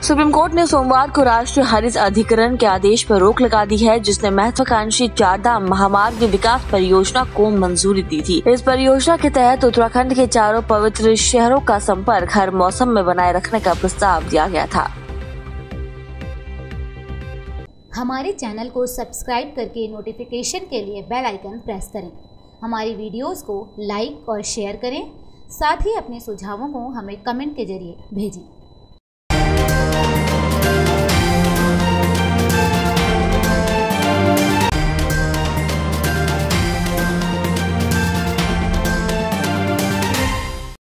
Supreme court ने सोमवार को राष्ट्रीय हरित अधिकरण के आदेश पर रोक लगा दी है, जिसने महत्वाकांक्षी चारधाम महामार्ग विकास परियोजना को मंजूरी दी थी। इस परियोजना के तहत उत्तराखंड के चारों पवित्र शहरों का संपर्क हर मौसम में बनाए रखने का प्रस्ताव दिया गया था। हमारे चैनल को सब्सक्राइब करके नोटिफिकेशन के लिए बेल आइकन प्रेस करें। हमारी वीडियोस को लाइक और शेयर करें। साथ ही अपने सुझावों को हमें कमेंट के जरिए भेजें।